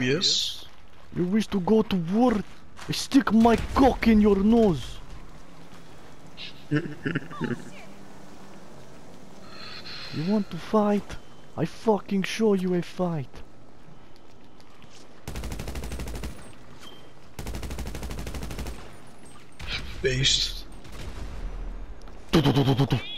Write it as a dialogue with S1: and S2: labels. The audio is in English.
S1: Yes.
S2: You wish to go to war? I stick my cock in your nose. You want to fight? I fucking show you a fight.
S1: Beest.